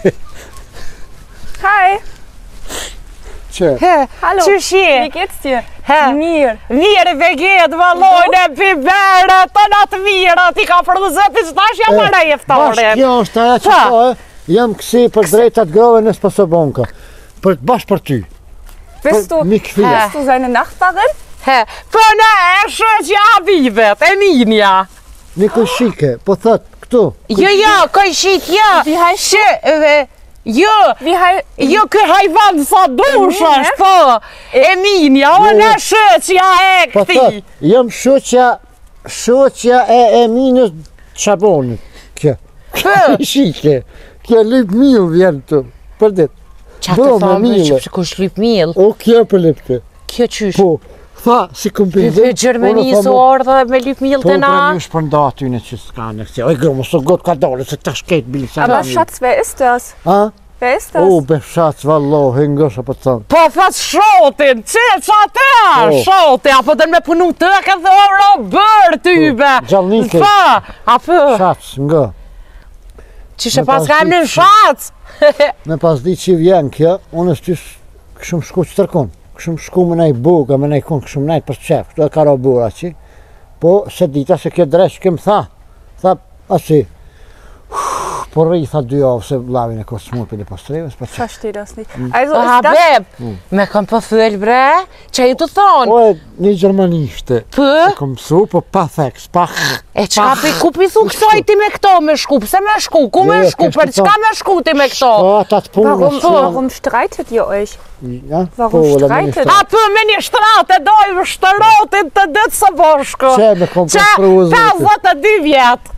Hi. Që, He, Hallo. qysh Wie je? geht's dir? He, Mir. mirë veget, valojnë e bibere, të natë mirë, ti ka për dhëzëti që tash jam para bash jeftorin. kjo është aja që Pa. ka, e, jam kësi për drejtat grave në Sposobonka. Për, bash për ty. Bist du, Mik fila. bist du seine Nachbarin? He, për në e shëqja Habibet, e ninja. Niko shike, po thot, këtu. Jo, jo, koj shit, jo. Wie heißt Shë, e, jo, Wie hei jo kë hajvan sa dush është, po. E ninja, o Jo, në jo. shëqja e Po thot, këti. jam shoqja, shoqja e Eminës Çabonit. Kjo. Pë, Shike, kjo lyp mil vjen të, për ditë. qa të Bro, me thamë, mile. që kush lyp mil, O, kjo për lypte. kjo qysh. Po, tha, si kompenzim. Në Gjermani su ardhe me lyp mil Po, të na. pra një shpërnda aty në që s'ka në kësi. Oj, gërë, mos o gotë ka dole, se ta shket bili sa Aber në mil. Schatz, wer ist das? Ha? Wer ist das? O, beshac, vallohi, ngësha për të thënë. Po thas shotin, që qa të, Po. shoti, apo të me punu të ka dhe oro bërë tybe. Po, gjallnike. Pa, apo, Shac, nga. që shë me pas ka pas em në ditë. shac. Me pas di që vjen kjo, unë është tysh këshëm shku që tërkon. Këshëm shku me nej buga, me nej kun, këshëm nej për qef. Këtu e ka ra bura që. Po, se dita se kjo dreq kem tha. Tha, asi. po rri tha dy javë se vllavin e ka smur për pastrevës, po çfarë? Verstehe das nicht. Also Po ist das... Habib, me kam po thyel bre, që ju të thonë? Po e një gjermanishte. Pë? E kom mësu, po pa theks, pa E qka pi, ku pi thu kësoj ti me këto me shku, pse me shku, ku me Jo, shku, kështë për të qka me shku ti me këto? Po ata të punë. Warum, warum streitet ihr euch? Ja? Warum Po, edhe me një streitet? shtra- A për me një shtratë e dojmë shtërotin të ditë së bashku. Që me kom Qa konstruu zotit. pesëdhjetë e dy vjetë.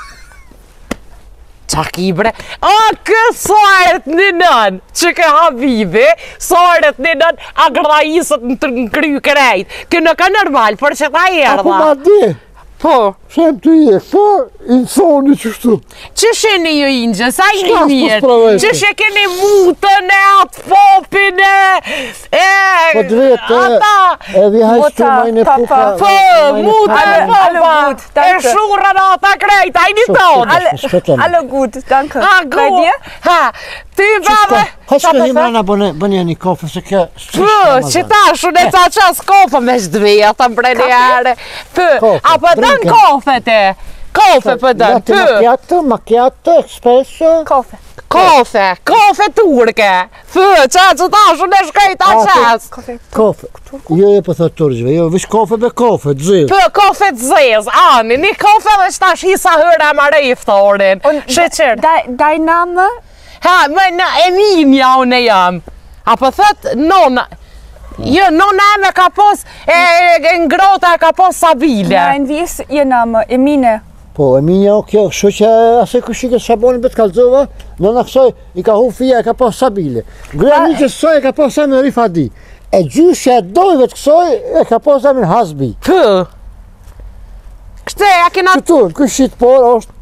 Qa ki bre? A kësarët një nën, që ke Habibi, sarët një nën agrajisët në të kry krejt. Kë në ka normal, për që ta Apo ma erdha. di, Po, shem të je, po, insoni qështu. që sheni ju ingjë, sa i Shka s'po mirë, sprovojti? që she keni mutën e atë popin e, e, Po drejt, e, ata, e vi hajtë të Muta, majnë e papa. puka. po, mutën e Alle- alle popa, gut, e danke. shurën ata krejt, a i një Shumë, tonë. shumë. Alle, Spëtëm. alle gut, danke. A, Bei go, dir? ha, ty baba, Hajtë shka himrana bënje një kofë, se kjo... Pë, që ta shune ca qas kofe me shdvija, ta mbre një are. Pë, Kofe, a për dën drinken. kofe te? Kofe për dën, Latte pë. macchiato, macchiato, espresso. Kaufe. Kofe, kofe turke. Pë, qa që ta shune shkej ta A, qas. Kaufe. Kofe. Jo, jo, po thot turgjve, jo, vish kofe be kofe, të zilë. Pë, kofe të zez, ani, një kofe dhe qëta shisa hëra ma rejftorin. Und Sheqer. de- dein Name? Ha, me në Eminia unë e jam. A për thët, nona. Jo, nona e me ka pos, e, e ngrota e ka pos Sabile. Nein, wie ist ihr Name? Emine. Po, e minja o kjo, kështu që ase kushike shabonin bet kalzova, nëna kësoj i ka hu fija e ka pas Sabile. Greja një që kësoj e ka pas Samin Rifadi. E gjyshja e dojve të kësoj e ka pas Samin Hasbi. Pë. Kështë e, a kena Këtur, këshit por është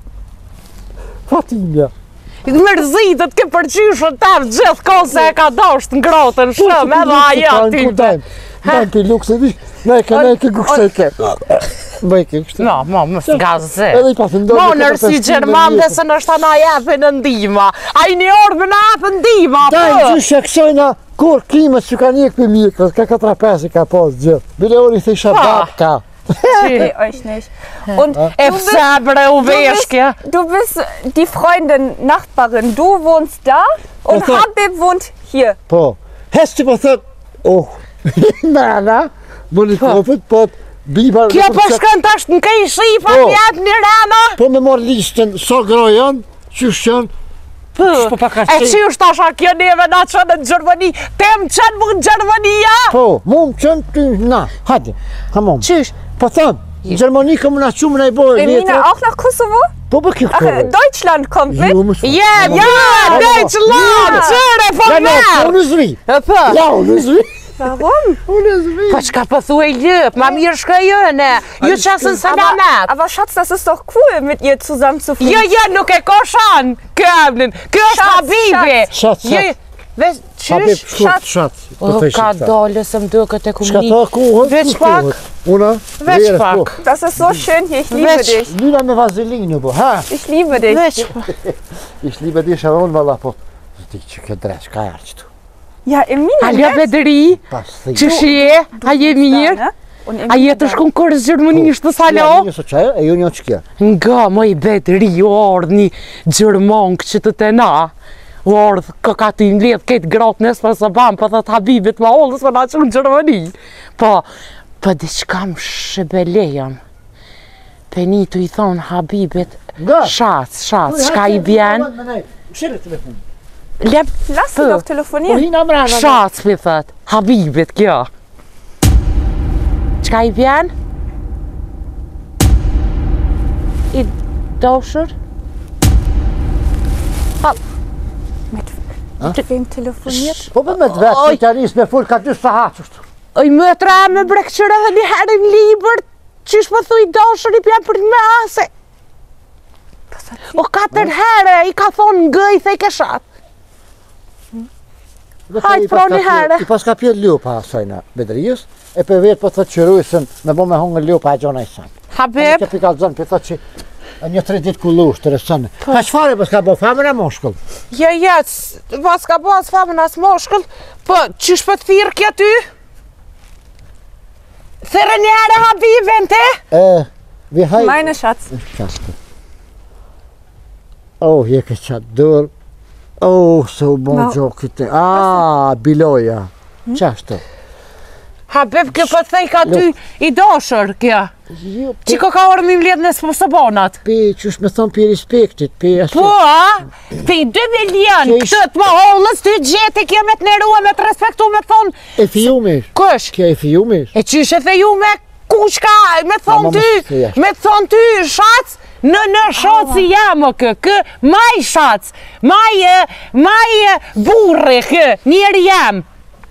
Fatimja. mërzitët ke përqyshën tam gjithë kohë se e ka dosht në grotën shumë edhe aja ty. Dajmë, dajmë për lukse, vish, ne e ke, ne e ke guksete. Më e ke kështë. No, mo, më së gazë Edhe i pa thëndojnë. Mo, nërsi Gjerman dhe se nështë na jepin në ndima. A i një orë me na jepin ndima, Dajmë, pë. gjyshja kësojna, kur klimët që ka njek për mikros, ka katra pesi ka pas gjithë. Bile ori thesha Pa. babka. Nee, euch nicht. Und E du bist, pëse bre u du bist, veshkje. du bist die Freundin, Nachbarin. Du wohnst da und Okay. Habib wohnt hier. Po, hesti po thët, oh, nana, më një kofët, po, biba... Kjo po shkën tash në kej shifa Po. t'jep një rama. Po me morë listën, so grojon, qysh janë, Pë. po pa ka E qenë. që është asha kjo neve na qënë në Gjermani. Tem qënë më në Gjermania. Po, mu më qënë ty, na, hajde, hamon. Qysh? Po thëmë, në Gjermani këmë na qumë në i bojë Emine auch nach Kosovo? Po për kjo Ach, këve. Deutschland kommt mit. Jo, më shumë. Ja, ja, Deutschland, qëre, po Ja, ne, merë. unë zvi. E pë. Ja, unë zvi. Warum? Unë zvi. Po qka po thuaj ljëp, ma mirë shkëjëne. Ju qasën Aber, salamat. aber Schatz, das ist doch cool, mit ihr zusammen zu fliegen. Jo, jo, nuk e ka shan, këmnin. Kjo është Shat, Habibi. Shat, shat. Jo, Veç, Habib, qysh? shkurt, shat. Po O, thëshit ka këta. dole se më duket e Shka kumni. ta ku hëtë? Veç pak. Una? Veç verës, pak. po. Das ist so schön hier, ich liebe Welch- dich. Lina me vazelinë, po, ha? Ich liebe dich. Veç pak. Ish libe di sharon, valla, po. Ti që ke dresh, ka jarë qëtu. Ja, Emine. Alo jetzt? Bedri, Pas thij. që shje, a je Da, mirë? ne? Und A Emine jetë da. është konkurës Gjermanisht të salo? Ja, një so qaj, e ju një që kja. Nga moj Bedri, u ardhë një Gjermonk që të të na. U ardhë ka ka të imledh këtë gratë nësë për së banë, për thëtë Habibit ma ollës për na që në Gjermani. Po, për diçka më shëbelejëm. Penitu i thonë Habibit, Nga? shac, shac, shka i bjen, Shire telefon. lep Lass sie Pö. doch Po telefonieren. hina mrena. shac, për thët, Habibit kjo. Qka i bjen? I doshër? Mit wem telefoniert? Po për me të vetë, Oj. që tja njës me full ka dy sahat qështu. Oj, më tra me brekqër edhe një herë në liber, qysh më thuj doshër i bjen për me ase. Was hat O katër herë, i ka thonë ngëj thej ke shatë. Hajt, pro një herë. I pas ka pjetë ljupa asajna bedrijës, e për vetë po të qërujësën me bo me hongë ljupa e gjona i sanë. Habib, Që pikal zënë, për thot që e një tre ditë ku lush të resënë. Ka qëfare pas ka bo famën e moshkull? ja, ja, c- pas ka bo as famën as moshkull, po, qysh për të thirë kja ty? Thërë një herë Habibin te? E, vi haj... Meine Schatz. Qashtë. Oh, je ke qatë dërë. Oh, se u bon Ma- gjokit e. Ah, biloja. Qashtë? Habib, kjo po thej ka ty i dashër kjo. Jo, Qiko ka orë mi mledh në së bonat. pe, qësh me thonë për respektit, për asë. Po, a? Pe dy milion, Që ish- këtë të më hollës, ty gjeti kjo me të nerua, me të respektu, me thonë, E fijumish. kush? Kjo e fijumish. E qysh e theju me kushka, me A, thonë ma ty, mos të jashtë. me thonë ty shac, në në shaci jam kë, kë, maj shac, maj, e, maj e, burri kë, njeri jam.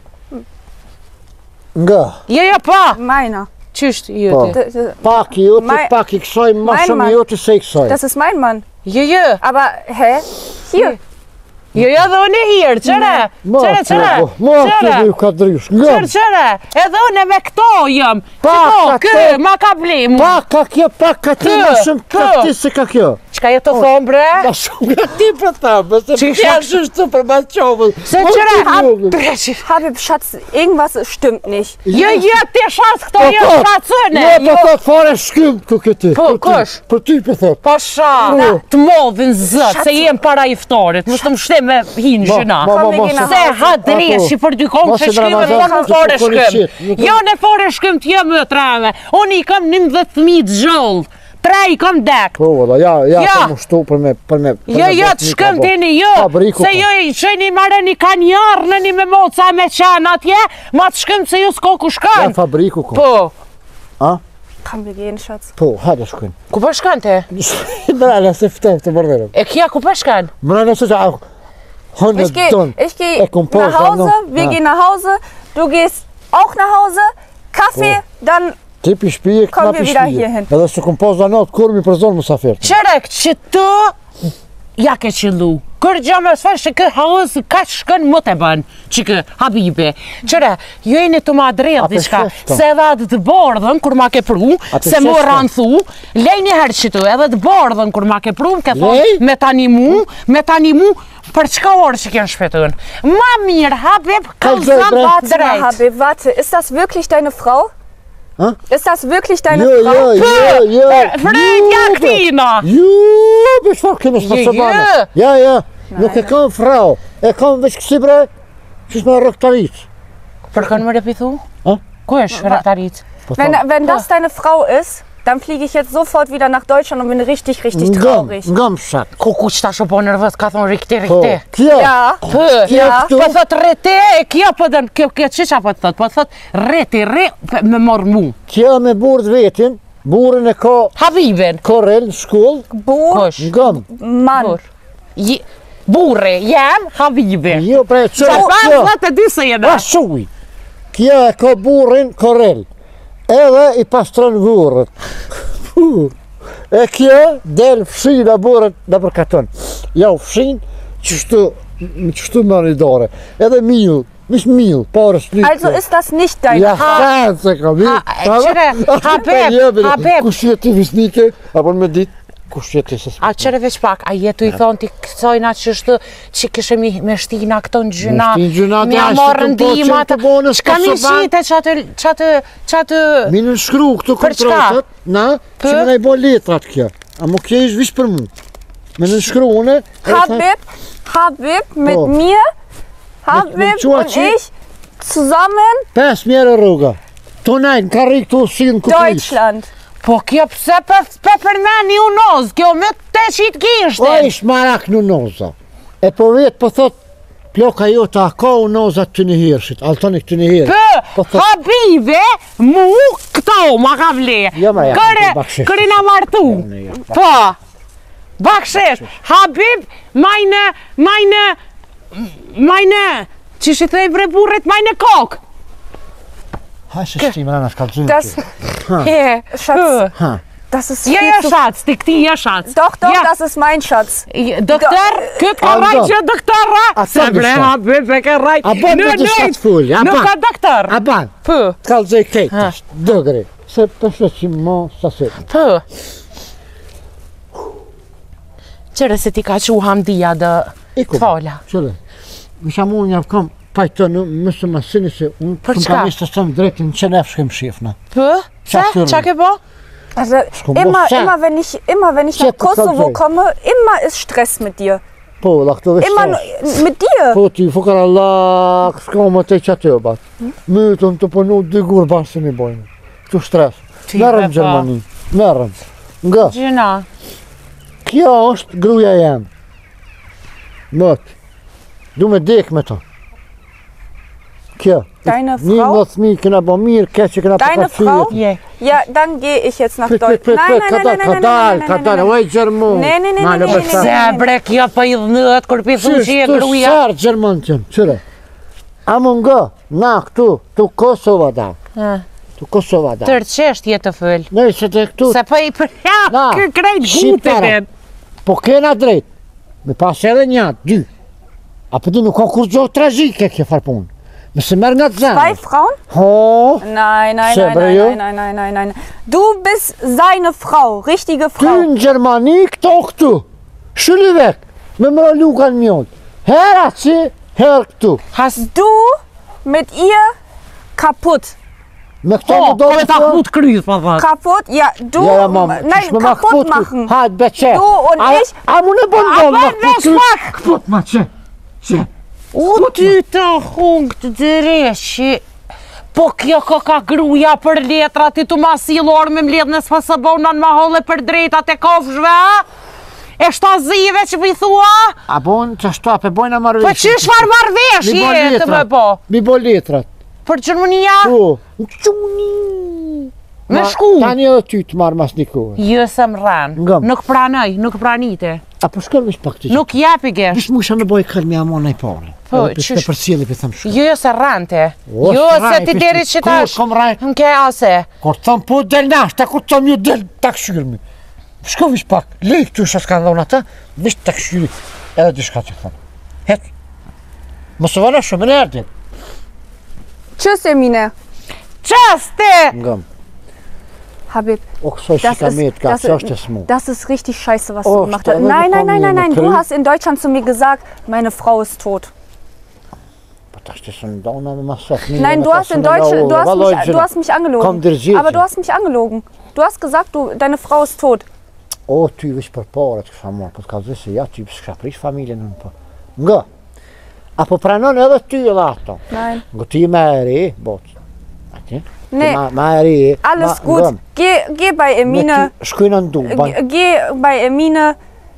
Nga. Jo, jo, pa, Meiner. qysht ju Po. ti. D- d- Pak i joti, Mai- pak i kësaj, ma Mein shumë Mann. i joti se i kësaj. Das ist mein Mann. Jo, jo, Aber, hä? Hier. jo, jo, dhe unë e hirë, qëre, Ma qëre, të qëre, bu, ma të qëre. bu ka drysh. Nga. Qërë, qërë, edhe unë me këto jëm, Pa, qëto, ka kë, të- ma ka blimu. Pak ka kjo, pak ka ti, Kë, ma shumë ka kë. ti se ka kjo. Qka je të thonë, bre? Ma shumë ka ti për ta, për se Që pja shak- shështë për ma qovën. Se qëre, ha, preqi. Habib, Schatz, irgendwas stimmt nicht. Jo, jo, ti shas këto jo Po, po. shacëne. Jo, po thot fare shkym ku këti. Po, Për ty, kush? Për ty për thot. Po sha, Po. të modhin zët, se jem para iftarit, mos të më shte me hinë Ma, gjëna. ma, ma, Kam ma, me gjena. Se ha dreshi për dy kom Mos të e shkym e Ramazan, thonë në të fare shkoni shkym. qit, nuk- Jo në fare shkym të jem më trave. Unë i kam njëmbëdhjetë fëmijë të zhollë. Tre i kam dek. Po, valla, ja, ja, Ja. të më shtu për me, për me. për Jo, me jo, bërë të një shkëm kabo. tini, jo, Fabriku, se po. jo i qëni marë një kanjarë në një me moca me qanë atje, ma të shkëm se ju s'ko ku Ja, shkanë. fabriku ku. Po, Komm, wir gehen, Schatz. Po, hajde shkojnë. ku po shkanë te? Mërala se ftov të mërverëm. E kja ku po shkanë? Mërala se që au, hëndë Ich gehe tonë. ich geh Er kommt nach raus, Hause, dann noch- wir Ja. gehen nach Hause, du gehst auch nach Hause, Kaffee, dann Ti pi shpije, Kom këna vi pi vida shpije. hierhin. Edhe se kom pas zanat, kur mi përzon musafirët. Qërek që të ja ke qëllu. Kërë gjë me sfarë që kë haus ka shkën më të bënë, që kë habibe. Qëre, ju e një të ma drejtë Ape diçka, sheshto. se edhe atë të bardhën, kur ma ke pru, Ape se më sheshto. ranë thu, lej një herë që tu, edhe të bardhën, kur ma ke pru, ke Lej? thonë, me tani mu, me tani mu, për çka orë që kënë shpetun. Ma mirë, habib, ka Ka zënë drejt, pa bre. warte mal, drejtë. Habib, warte, ist das wirklich deine Frau? Hä? Ist das wirklich deine Jo, Frau? jo, jo, jo. Frejtja këtina! Jo, për shfar këmë shpa Jo, së banë. jo. Ja, ja, nuk e kam frau. E kam veç kësi bre, që shme rëktarit. Për kënë më repithu? Hä? Ku është rektarit? Wenn, wenn das deine Frau ist, dann fliege ich jetzt sofort wieder nach Deutschland und bin richtig, richtig Ngam, traurig. ngam shat. Ku ku që ta shë po nërvës, ka thonë rikti, Po, rikti. kja, Ja, Pë, Ja, po këtu. thot rete, e kjo po dën, kjo kjo që qa po thot, po thot reti, re, pe- me mor mu. kja me burë vetin, burën e ka Habibin, korel në shkoll, Bo, kush, ngam. Mann. bur. Je- Burre, jam Habibin. Jo, pre, që, Qa pa kja, thot e dy se jena. a shuj. Kja e ka burën korel, edhe i pastron burët. Fu. E kja del fshina burët në përkaton. Ja u fshin, qështu, qështu më një dore. Edhe mil, mish mil, parës një. Also ist das nicht deine Ja, Frau. sa se ka mi. Ha, qëre, Habib, Habib. Kush je ti visnike, apo me dit, kush je ti se s'ma. A qëre veç pak, a jetu i thonë ti kësojna që shtë që këshë mi me shtina këto në gjyna, Me shtin gjyna, me te ashtë amorë të po ndima, qenë të bonës, qka po mi së ban- shite qatë, qatë, qatë, Mi në shkru këtu Për çka? kontratët, na, që me ne bo letrat kjo. A mu kje ish vish për mu. Me në shkru une, e tha- Habib, Habib mit Oh. mir, mit Habib Chuachi. und ich zusammen pes mjerë rruga. Tonaj, në ka rri këtu si në kuplis. Deutschland. po kjo pse për, për përmeni u nozë, kjo me të qitë O kishtë. ish marak në noza. E po vetë po thot, ploka jo ta ka u noza të një hirshit, altoni këtë një hirshit. Pë, Po thot, Habibe, mu këto ma ka vle. Jo, ma ja, Kërë, bakshish. kërë na martu. Po, bakshish, Habib, majnë, majnë, majnë, që shi thej bre burrit, majnë kokë. ha se shti më rana shkallëzim Das, He, Schatz, pë. Ha, das ist Ja, viel ja, zu... shac, ti këti ja shac. Doch, doch, Ja. das ist mein Schatz. Doktor, këtë ka A, rajt do. që doktora. A, Se sa bre, disa? Habib, e ka rajt. A, ban Në me disa drejt. të fulli, a, Nuk ban. ka doktor. a ban, Pë, të kallëzoj kejtës, dëgri. Se përshë që mo sasit. pë. Qërë se ti ka që hamdia dë Iku. fala. Qële, më shamu unë javë kam pajtë në mësë më sini se unë Për këm çka? kam ishte sëmë drejtin që nefë shkem shifna. Pë? Se? Qa kërë? Qa ke po? Also, komm, immer, was immer, wenn ich, immer wenn ich nach Check, was Kosovo soll ich? komme, immer ist Stress mit dir. Po, la këto veç Immer tash. nur- mit dir. Po ti, fukar Allah, s'ka më të që atë bat. Mytëm të punu dy gur bashkë se mi bojnë. Këtu stres. Ti Merëm be, Gjermani, merëm. Nga, Gjëna. kjo është gruja jem. Mët, du me dek me ta. Kjo. Deine Një Frau? më thmi këna bo mirë, ke që këna Deine Frau? Je. Ja, dann gehe ich jetzt nach Prit, prit, Deutschland. prit, Nein, prit, nein, ka nein, dal, nein, ka nein, dal, nein, ka nein, dal, nein, oj Gjermu. Nee, nee, nee, Ma, nee, në nee, bështa. nee, nee. Se bre kjo pa i dhënët, kur pi thu që e gruja. Qështë Gjerman qëmë, qëre. A më nga, na këtu, tu Kosova da. Ha, Tu Kosova da. Tërë qeshtje të fëll. Ne se të këtu, Se pa i përja, Na, kë krejt shqiptare. gutët. po kena drejt. Me pas edhe një, dy. A për di nuk ka kur gjohë tragike kje farë punë. Me se merë nga të Zwei zemë. Frauen? Ho, Nein, nein, Se, nein, nein, Brio? nein, nein, nein, nein, nein. Du bist seine Frau, richtige ty Frau. në Gjermani këto këtu. Shëllu vek, me më lukan mjot. Hera që, herë këtu. Has Du mit ihr kaputt. Me këto Po, më do po me ta të kut kryt, pa thot. Kaputt? Ja, du. Ja, ja, mama, Nein, qysh me ma kaputt këput, machen. hajt beqe. Du und A- ich- A mu në bënë A, bënë ma bënë vesh këput, pak. këput ma që. Që. U ty të hung të dreshi. Po kjo ko ka gruja për letra, ti tu ma silor me mledh në s'fa bonan ma holle për drejtat e kofshve, a? E shtazive që vi thua? A bon, që ashtu, a pe bojna Po marvesh. që shfar marveshje të me po? Mi bo letrat. Për Gjermania? Po, në quni. Me Ma- shku? Tani edhe ty të marrë mas një kohë. Jo se më rran, Ngëm. nuk pranoj, nuk pranite, A po shkër vish pak të që. nuk japi gesh. Vish musha me boj kërë mi amon në i pare. Po, Edhe për qysh- shte për cilë për thëmë shumë. Jo, jo se rrante, O, jo se s'raj, ti fish, deri që kur tash, kom raj? më ke ase. Kur thëmë po del nash, ta kur thëmë ju del ta këshyrëmi. Shko vish pak, lej këtu shë s'ka dhonë ata, vish ta këshyri. Edhe dy shka që thëmë. Het. Mosë vëna shumë në erdin. Tschüss, Emine. Qaste! Ngëm. Habib, O kësoj das që ka ist, metë ka, das, që është e smu. das ist richtig scheiße, was Oh, du gemacht stell hast. dir Nein, vor, nein, nein, mir nein, nein. mit Du Krieg. hast in Deutschland zu mir gesagt, meine Frau ist tot. Po ta shte së ndona me masot. Nein, du hast in Deutschland, du hast mich, du hast mich Komm, angelogen. der Gilles. Aber du hast mich angelogen. Du hast gesagt, du, deine Frau ist tot. O, ty vish për pare të kësha marrë, po të ka zë se ja, ty s'ka prish familjen në po. Nga, apo pranon edhe ty edhe ato. Nein. Nga ti me eri, bot. Ati? Nee. Ma, ma eri. Alles ma, gut. ngëm, Geh, geh bei me Emine. ty shkujnë në du, ban. G- Geh bei Emine.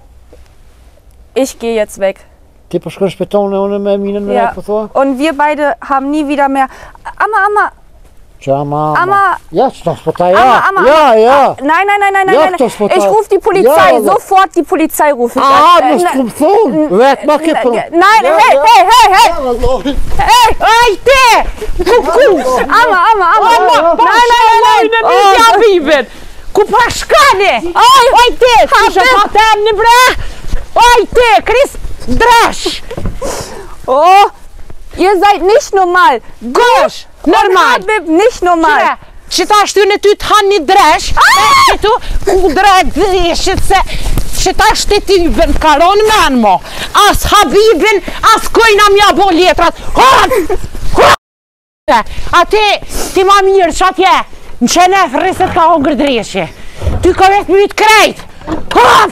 Ich gehe jetzt weg. Ti po shkojnë shpetonë e unë me minën me Ja. ja. po thua? Und wir beide haben nie wieder mehr. Amma, Amma, Që ama, Ama- Ja, që të spota, ja, Amma, Amma, ja, ja. Nein, nein, nein, nein, nein, Ja, nein. das war Ich da- rufe die Polizei. Ja, aber- Sofort die Polizei rufe ich A, an. mos Äh, të më thonë, vetë ma ke pro. Nein, hey, hey, hey, hey, Ja, vallohi. hey. Ajte! Kuku! Amma, Amma, Amma. Amma, Nein, nein, nein, nein. Në një Habibin! Ku pa shkane! Aj, ajte! Kisha pa tem në bre! Ajte! Kris dresh! Oh, ihr seid nicht normal. Gosh! Normal! Habib, nicht normal. Qire, që ta shty në ty të hanë një dresh, e tu, ku drejt dreshit se, që ta shty ti bën karon me anë mo, as Habibin, as kojna mja bo letrat, hon! Hon! Ati, ti ma mirë që atje, në qenef rriset ka hongër dreshje, ty ka vetë mytë krejt, hon!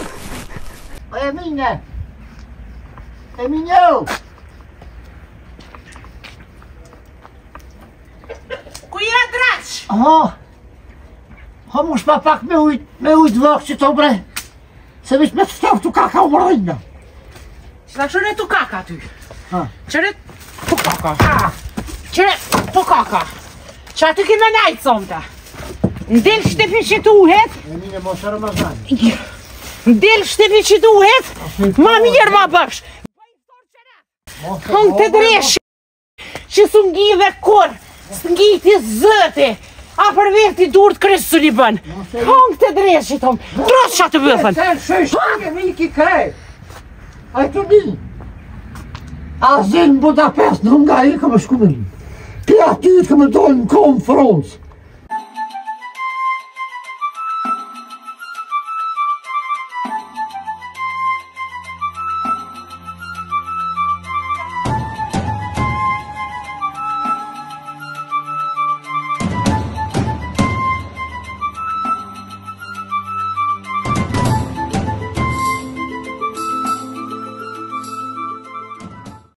Emine! Emine! Ku jena dresh? Ha, ha mush pa pak me ujt, me ujt vëk që të bre. Se vish me të stëv të kaka u mërëjnë. Që ta shëre tu kaka ty? Ha. Qëre tu kaka. Qëre tu kaka. Që aty ki me najtë somta. Ndel shtepi që duhet, Emine mos e Ramazani. ndel shtepi që duhet, ma mirë ma bësh. Hëng të dreshi, që su ngive kur, së ngiti zëti, a për veti dur të kresë së një bën. Hëng të dreshi, tom, tros që atë bëthën. Sen shështënge mi ki krej. A të mi. A zinë Budapest në nga i këmë shkumin. Pi aty të këmë dojnë në konferencë.